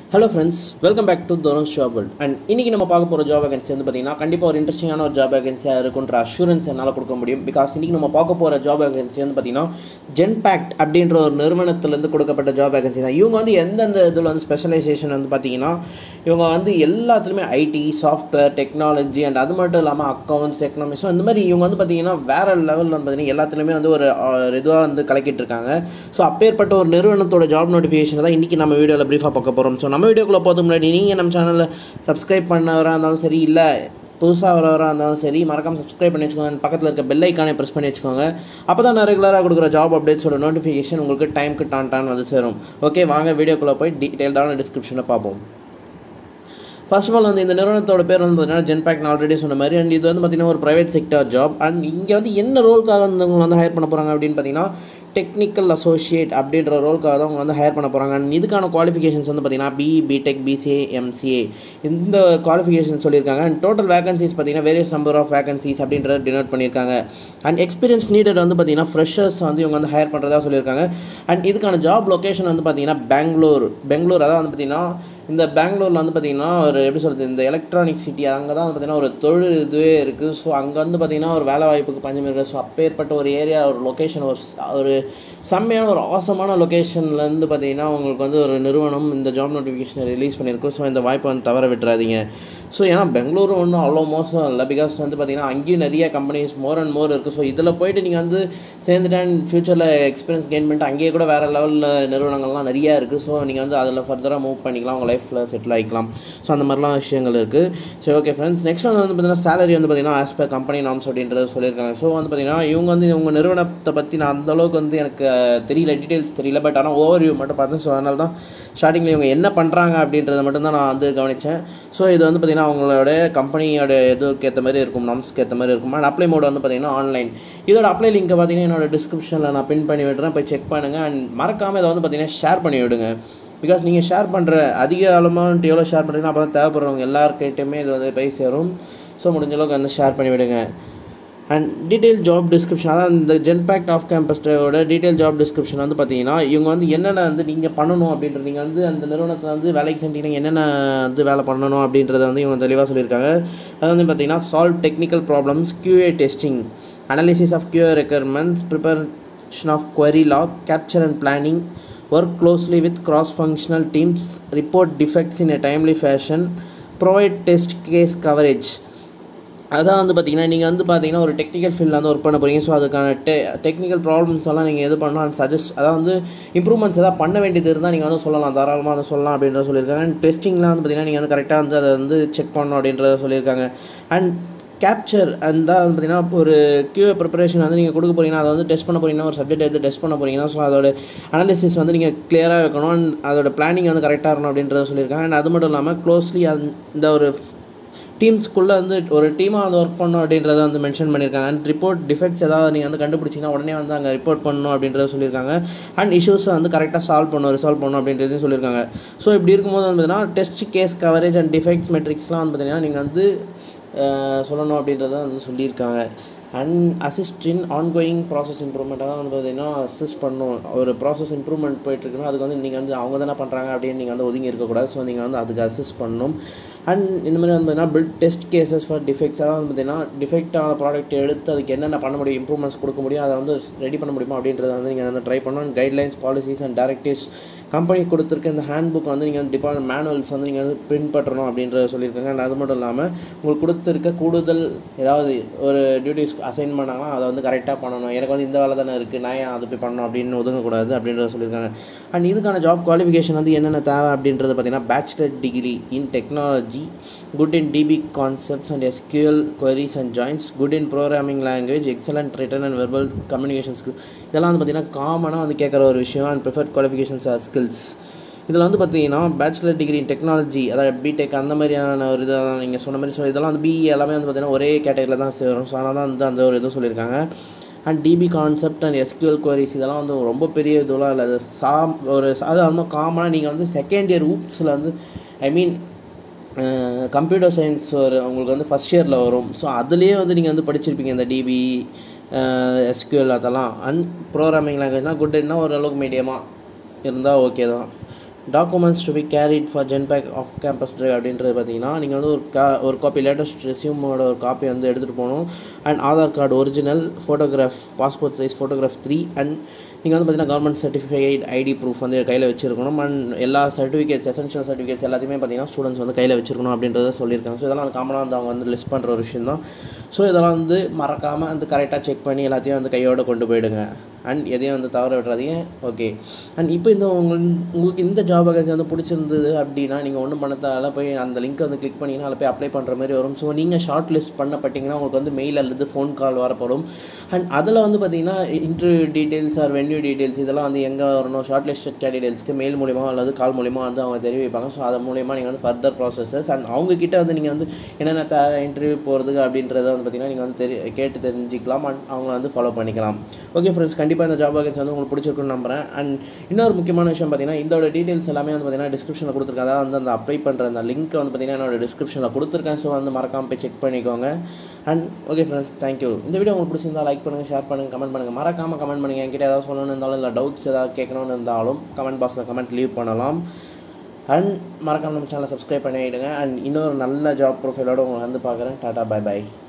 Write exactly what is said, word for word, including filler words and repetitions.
Hello friends, welcome back to DHARUN'S job world. And இன்னைக்கு நம்ம பார்க்க போற job vacancy வந்து பாத்தீங்கன்னா கண்டிப்பா ஒரு இன்ட்ரஸ்டிங்கான ஒரு job vacancy இருக்குன்ற assurance என்னால கொடுக்க முடியும். because இன்னைக்கு நம்ம பார்க்க போற job vacancy வந்து பாத்தீங்கன்னா Genpact அப்படிங்கற ஒரு நிறுவனத்துல இருந்து கொடுக்கப்பட்ட job vacancy தான். இவங்க வந்து எந்தெந்த இதுல வந்து ஸ்பெஷலைசேஷன் வந்து பாத்தீங்கன்னா இவங்க வந்து எல்லாத்துலயுமே I T, software, technology and அது மட்டும் இல்லாம accounts, economics இந்த மாதிரி இவங்க வந்து பாத்தீங்கன்னா வேற லெவல்ல வந்து பாத்தீங்கன்னா எல்லாத்துலயுமே வந்து ஒரு இதுவா வந்து கலக்கிட்டு இருக்காங்க. சோ அப்பேற்பட்ட ஒரு நிறுவனத்தோட job notification தான் இன்னைக்கு நம்ம வீடியோல பிரீஃபா பார்க்க போறோம். சோ நம்ம வீடியோக்குள்ள போறதுக்கு முன்னாடி நீங்க நம்ம சேனலை சப்ஸ்கிரைப் பண்ணவரா இருந்தாலும் சரி இல்ல புதுசாக வரவரா இருந்தாலும் சரி மறக்காம சப்ஸ்கிரைப் பண்ணி வச்சுக்கோங்க. பக்கத்தில் இருக்க பெல் ஐக்கானை ப்ரெஸ் பண்ணி வச்சுக்கோங்க. அப்போ தான் நான் ரெகுலராக கொடுக்குற ஜாப் அப்டேட்ஸோட நோட்டிஃபிகேஷன் உங்களுக்கு டைமுக்கு டான் டான் வந்து சேரும். ஓகே, வாங்க வீடியோக்குள்ளே போய் டீட்டெயில்டான டிஸ்கிரிப்ஷனில் பார்ப்போம். ஃபர்ஸ்ட் ஆஃப் ஆல் வந்து இந்த நிறுவனத்தோட பேர் வந்து பார்த்தீங்கன்னா Genpact நான் ஆல்ரெடி சொன்ன மாதிரி. அண்ட் இது வந்து பார்த்தீங்கன்னா ஒரு ப்ரைவேட் செக்டர் ஜாப். அண்ட் இங்கே வந்து என்ன ரோலுக்காக வந்து அவங்க வந்து ஹையர் பண்ண போகிறாங்க அப்படின்னு பார்த்தீங்கன்னா டெக்னிக்கல் அசோசியேட் அப்படின்ற ரோலுக்காக தான் அவங்க வந்து ஹையர் பண்ண போகிறாங்க. அண்ட் இதுக்கான குவாலிஃபிகேஷன்ஸ் வந்து பார்த்தீங்கன்னா பிஇ, பிடெக், பிசிஏ, எம்சிஏ இந்த குவாலிஃபிகேஷன் சொல்லியிருக்காங்க. அண்ட் டோட்டல் வேகன்சிஸ் பார்த்தீங்கன்னா வேரியஸ் நம்பர் ஆஃப் வேகன்சிஸ் அப்படின்றத டினோட் பண்ணியிருக்காங்க. அண்ட் எக்ஸ்பீரியன்ஸ் நீடட் வந்து பார்த்தீங்கன்னா ஃப்ரெஷர்ஸ் வந்து இவங்க வந்து ஹையர் பண்ணுறதா சொல்லியிருக்காங்க. அண்ட் இதுக்கான ஜாப் லொக்கேஷன் வந்து பார்த்தீங்கன்னா பெங்களூர் பெங்களூர் அதான் வந்து பார்த்தீங்கன்னா இந்த பெங்களூரில் வந்து பார்த்தீங்கன்னா ஒரு எப்படி சொல்கிறது இந்த எலக்ட்ரானிக் சிட்டி அங்கே தான் வந்து பார்த்தீங்கன்னா ஒரு தொழில் இதுவே இருக்குது. ஸோ அங்கே வந்து பார்த்தீங்கன்னா ஒரு வேலை வாய்ப்புக்கு பஞ்சம் இருக்குது. ஸோ அப்பேற்பட்ட ஒரு ஏரியா ஒரு லொக்கேஷன் ஒரு ஒரு செம்மையான ஒரு ஆசமான லொக்கேஷன்லேருந்து பார்த்தீங்கன்னா உங்களுக்கு வந்து ஒரு நிறுவனம் இந்த ஜாப் நோட்டிஃபிகேஷனை ரிலீஸ் பண்ணியிருக்கோம். ஸோ இந்த வாய்ப்பை வந்து தவற விட்டுறாதீங்க. ஸோ ஏன்னா பெங்களூரு ஒன்றும் அவ்வளோ மோசம் இல்லை. பிகாஸ் வந்து பார்த்தீங்கன்னா அங்கேயும் நிறைய கம்பெனிஸ் மோர் அண்ட் மோர் இருக்குது. ஸோ இதில் போயிட்டு நீங்கள் வந்து சேர்ந்துட்டேன் ஃபியூச்சரில் எக்ஸ்பீரியன்ஸ் கெயின் பண்ணிட்டு அங்கேயே கூட வேறு லெவலில் நிறுவனங்கள்லாம் நிறையா இருக்குது. ஸோ நீங்கள் வந்து அதில் ஃபர்தராக மூவ் பண்ணிக்கலாம், உங்கள் லைஃப்பில் செட்டில் ஆகிக்கலாம். ஸோ அந்த மாதிரிலாம் விஷயங்கள் இருக்குது. ஸோ ஓகே ஃப்ரெண்ட்ஸ், நெக்ஸ்ட் வந்து பார்த்தீங்கன்னா சேலரி வந்து பார்த்தீங்கன்னா ஆஸ் பர் கம்பெனி நார்ம்ஸ் அப்படின்றது சொல்லியிருக்காங்க. ஸோ வந்து பார்த்தீங்கன்னா இவங்க வந்து இவங்க நிறுவனத்தை பற்றி நான் அந்தளவுக்கு வந்து எனக்கு தெரியல, டீட்டெயில்ஸ் தெரியல. பட் ஆனால் ஓவர்வியூ மட்டும் பார்த்தேன். ஸோ அதனால தான் ஸ்டார்டிங்கில் இவங்க என்ன பண்ணுறாங்க அப்படின்றத மட்டும்தான் நான் வந்து கவனித்தேன். ஸோ இது வந்து பார்த்தீங்கன்னா அவங்களோட கம்பெனியோட இதுக்கு ஏற்ற மாதிரி இருக்கும், நார்ம்ஸ்க்கு ஏற்ற மாதிரி இருக்கும். அண்ட் அப்ளை மோட் வந்து பார்த்தீங்கன்னா ஆன்லைன். இதோட அப்ளை லிங்க் பார்த்தீங்கன்னா என்னோட டிஸ்கிரிப்ஷனில் நான் பின் பண்ணி விடுறேன், போய் செக் பண்ணுங்கள். அண்ட் மறக்காமல் இதை வந்து பார்த்தீங்கன்னா ஷேர் பண்ணி விடுங்க. பிகாஸ் நீங்கள் ஷேர் பண்ணுற அதிக அமௌண்ட் எவ்வளோ ஷேர் பண்ணுறீங்கன்னா அப்போ தான் தேவைப்படுறவங்க எல்லாருக்கிட்டையுமே இது வந்து போய் சேரும். ஸோ முடிஞ்ச அளவுக்கு வந்து ஷேர் பண்ணி விடுங்க. அண்ட் டீட்டெயில் ஜாப் டிஸ்கிரிப்ஷன் அதான் இந்த Genpact ஆஃப் கேம்பஸோட டீட்டெயில் ஜாப் டிஸ்கிரிப்ஷன் வந்து பார்த்தீங்கன்னா இவங்க வந்து என்னென்ன வந்து நீங்கள் பண்ணணும் அப்படின்ற நீங்கள் வந்து அந்த நிறுவனத்தில் வந்து வேலைக்கு செஞ்சீங்கன்னா என்னென்ன வந்து வேலை பண்ணணும் அப்படின்றத வந்து இவங்க தெளிவாக சொல்லியிருக்காங்க. அது வந்து பார்த்தீங்கன்னா solve technical problems, QA testing, analysis of QA requirements, preparation of query log, capture and planning, work closely with cross-functional teams, report defects in a timely fashion, provide test case coverage. அதான் வந்து பார்த்தீங்கன்னா நீங்கள் வந்து பார்த்தீங்கன்னா ஒரு technical ஃபீல்டில் வந்து work பண்ண போகிறீங்க. ஸோ அதுக்கான டெ டெக்னிக்கல் ப்ராப்ளம்ஸ் எல்லாம் நீங்கள் எது பண்ணணும் அண்ட் சஜஸ்ட் அதான் வந்து இம்ப்ரூவ்மெண்ட்ஸ் எதாவது பண்ண வேண்டியது இருந்தால் நீங்கள் வந்து சொல்லலாம், தாராளமாக வந்து சொல்லலாம் அப்படின்றத சொல்லியிருக்காங்க. அண்ட் டெஸ்டிங்லாம் வந்து பார்த்தீங்கன்னா நீங்கள் வந்து கரெக்டாக வந்து அதை வந்து செக் பண்ணணும் அப்படின்றத சொல்லியிருக்காங்க. அண்ட் கேப்சர் அந்த வந்து பார்த்தீங்கன்னா ஒரு கியூஏ ப்ரிப்பரேஷன் வந்து நீங்கள் கொடுக்க போகிறீங்கன்னா அதை வந்து டெஸ்ட் பண்ண போகிறீங்கன்னா ஒரு சப்ஜெக்ட் எடுத்து டெஸ்ட் பண்ண போகிறீங்கன்னா ஸோ அதோட அனாலிசிஸ் வந்து நீங்கள் கிளியராக வைக்கணும். அண்ட் அதோட பிளானிங் வந்து கரெக்டாக இருக்கணும் அப்படின்றத சொல்லியிருக்காங்க. அண்ட் அது மட்டும் இல்லாமல் க்ளோஸ்லி அந்த ஒரு டீம்ஸ்குள்ளே வந்து ஒரு டீமாக வந்து ஒர்க் பண்ணணும் அப்படின்றத வந்து மென்ஷன் பண்ணியிருக்காங்க. அண்ட் ரிப்போர்ட் டிஃபெக்ட்ஸ் ஏதாவது நீங்கள் வந்து கண்டுபிடிச்சிங்கன்னா உடனே வந்து அங்கே ரிப்போர்ட் பண்ணணும் அப்படின்றத சொல்லியிருக்காங்க. அண்ட் இஷ்யூஸை வந்து கரெக்டாக சால்வ் பண்ணணும், ரிசால்வ் பண்ணணும் அப்படின்றதையும் சொல்லியிருக்காங்க. ஸோ இப்படி இருக்கும்போது வந்து பார்த்தீங்கன்னா test case coverage and defects மெட்ரிக்ஸ்லாம் வந்து பார்த்தீங்கன்னா நீங்கள் வந்து சொல்லணும் அப்படின்றத வந்து சொல்லியிருக்காங்க. And assist in ongoing process இம்ப்ரூவ்மெண்ட்டாக வந்து பார்த்தீங்கன்னா அசிஸ்ட் பண்ணணும். ஒரு ப்ராசஸ் இம்ப்ரூவ்மெண்ட் போயிட்டுருக்குன்னா அதுக்கு வந்து நீங்கள் வந்து அவங்க தானே பண்ணுறாங்க அப்படின்னு நீங்கள் வந்து ஒதுங்கி இருக்கக்கூடாது. ஸோ நீங்கள் வந்து அதுக்கு அசிஸ்ட் பண்ணணும். அண்ட் இந்த மாதிரி வந்து பார்த்தீங்கன்னா build test cases for defects அதாவது வந்து பார்த்தீங்கன்னா டிஃபெக்டான ப்ராடக்ட் எடுத்து அதுக்கு என்னென்ன பண்ண முடியும், இம்ப்ரூவ்மெண்ட்ஸ் கொடுக்க முடியும், அதை வந்து ரெடி பண்ண முடியுமா அப்படின்றத வந்து நீங்கள் வந்து ட்ரை பண்ணணும். Guidelines, policies and directives company கொடுத்துருக்க இந்த ஹேண்ட் புக் வந்து நீங்கள் வந்து டிபார்ட்மெண்ட் மேனுவல்ஸ் வந்து நீங்கள் வந்து பின்பற்றணும் அப்படின்றத சொல்லியிருக்காங்க. அண்ட் அது மட்டும் இல்லாமல் உங்களுக்கு கொடுத்துருக்க கூடுதல் ஏதாவது ஒரு டியூட்டிஸ் அசைன் பண்ணாங்கன்னா அதை வந்து கரெக்டாக பண்ணணும். எனக்கு வந்து இந்த வேலை தானே இருக்குது, நான் ஏன் அதை போய் பண்ணணும் அப்படின்னு ஒதுங்கக்கூடாது அப்படின்றத சொல்லியிருக்காங்க. அண்ட் இதுக்கான ஜாப் குவாலிஃபிகேஷன் வந்து என்னென்ன தேவை அப்படின்றத பார்த்தீங்கன்னா bachelor degree in technology, good in D B concepts and S Q L queries and joins, good in programming language, excellent written and verbal communication skills. இதெல்லாம் வந்து பார்த்தீங்கன்னா காமனாக வந்து கேட்குற ஒரு விஷயம். And preferred qualifications or skills இதில் வந்து பார்த்தீங்கன்னா பேச்சுலர் டிகிரி இன் டெக்னாலஜி அதாவது பிடெக் அந்த மாதிரியான ஒரு இதெல்லாம் நீங்கள் சொன்ன மாதிரி. ஸோ இதெல்லாம் வந்து பிஇ எல்லாமே வந்து பார்த்தீங்கன்னா ஒரே கேட்டகரியில் தான் சேரும். ஸோ அதனால் தான் வந்து அந்த ஒரு இதுவும் சொல்லியிருக்காங்க. And DB concept and SQL queries இதெல்லாம் வந்து ரொம்ப பெரிய இதெல்லாம் இல்லை. அது சா ஒரு சாதாரண காமனாக நீங்கள் வந்து செகண்ட் இயர் ஊப்ஸில் வந்து ஐ மீன் கம்ப்யூட்டர் சயின்ஸ் ஒரு உங்களுக்கு வந்து ஃபஸ்ட் இயரில் வரும். ஸோ அதுலேயே வந்து நீங்கள் வந்து படிச்சிருப்பீங்க இந்த டிபி, எஸ்கியூஎல் அதெல்லாம். அண்ட் ப்ரோக்ராமிங் லாங்குவேஜ்னால் குட்னா ஓரளவுக்கு மீடியமாக இருந்தால் ஓகே தான். Documents to be carried for Genpact off campus drive அப்படின்றது பார்த்தீங்கன்னா நீங்கள் வந்து ஒரு கா ஒரு காப்பி லேட்டஸ்ட் ரெஸ்யூமோட ஒரு காப்பி வந்து எடுத்துகிட்டு போகணும். And Aadhaar card original, photograph, passport size photograph three, and நீங்கள் வந்து பார்த்தீங்கன்னா கவர்மெண்ட் சர்டிஃபைட் ஐடி ப்ரூஃப் வந்து கையில் வச்சிருக்கணும். அண்ட் எல்லா சர்டிஃபிகேட்ஸ், எசென்ஷியல் சர்டிஃபிகேட்ஸ் எல்லாத்தையுமே பார்த்தீங்கன்னா ஸ்டூடெண்ட்ஸ் வந்து கையில் வச்சிருக்கணும் அப்படின்றத சொல்லியிருக்காங்க. ஸோ இதெல்லாம் காமனாக வந்து அவங்க வந்து லிஸ்ட் பண்ணுற ஒரு விஷயம் தான். ஸோ இதெல்லாம் வந்து மறக்காமல் வந்து கரெக்டாக செக் பண்ணி எல்லாத்தையும் வந்து கையோடு கொண்டு போயிடுங்க. அண்ட் எதையும் வந்து தவற விட்றாதீங்க. ஓகே. அண்ட் இப்போ இந்த உங்கள் உங்களுக்கு இந்த ஜாப் வேகன்சி வந்து பிடிச்சிருந்தது அப்படின்னா நீங்கள் ஒன்றும் பண்ணத்தால போய் அந்த லிங்க்கை வந்து கிளிக் பண்ணிங்கன்னா அதில் போய் அப்ளை பண்ணுற மாதிரி வரும். ஸோ நீங்கள் ஷார்ட் லிஸ்ட் பண்ணப்பட்டிங்கன்னா உங்களுக்கு வந்து மெயில் அல்லது ஃபோன் கால் வரப்படும். அண்ட் அதில் வந்து பார்த்தீங்கன்னா interview details or venue details இதெல்லாம் வந்து எங்கே வரணும், ஷார்ட் லிஸ்ட் கேண்டிடேட்ஸ்க்கு மெயில் மூலிமா அல்லது கால் மூலிமா வந்து அவங்க தெரிவிப்பாங்க. ஸோ அது மூலிமா நீங்கள் வந்து ஃபர்தர் ப்ராசஸஸ் அண்ட் அவங்கக்கிட்ட வந்து நீங்கள் வந்து என்னென்ன த இன்டர்வியூ போகிறதுக்கு அப்படின்றத வந்து பார்த்தீங்கன்னா நீங்கள் வந்து தெரி கேட்டு தெரிஞ்சிக்கலாம். அண்ட் அவங்கள வந்து ஃபாலோ பண்ணிக்கலாம். ஓகே ஃப்ரெண்ட்ஸ், கண்டிப்பாக இந்த ஜாப் வேகன்சி வந்து உங்களுக்கு பிடிச்சிருக்குன்னு நம்புறேன். அண்ட் இன்னொரு முக்கியமான விஷயம் பார்த்தீங்கன்னா இதோட டீட்டெயில்ஸ் எல்லாமே வந்து பார்த்தீங்கன்னா டிஸ்கிரிப்ஷனில் கொடுத்துருக்கேன். அதாவது வந்து அந்த அப்ளை பண்ணுற அந்த லிங்க் வந்து பார்த்தீங்கன்னா என்னோட டிஸ்கிரிப்ஷனில் கொடுத்துருக்கேன். ஸோ வந்து மறக்காமல் போய் செக் பண்ணிக்கோங்க. And okay friends, thank you. இந்த வீடியோ உங்களுக்கு பிடிச்சிருந்தா லைக் பண்ணுங்கள், ஷேர் பண்ணுங்கள், கமெண்ட் பண்ணுங்கள். மறக்காமல் கமெண்ட் பண்ணுங்கள். என்கிட்ட ஏதாவது சொல்லணும்னு இருந்தாலும் இல்லை டவுட்ஸ் ஏதாவது கேட்கணும்னு இருந்தாலும் கமெண்ட் பாக்ஸில் கமெண்ட் லீவ் பண்ணலாம். அண்ட் மறக்காமல் நம்ம சேனலை சப்ஸ்கிரைப் பண்ணிவிடுங்க. அண்ட் இன்னொரு நல்ல ஜாப் ப்ரொஃபைலோடு உங்களை வந்து பார்க்குறேன். Tata, bye by.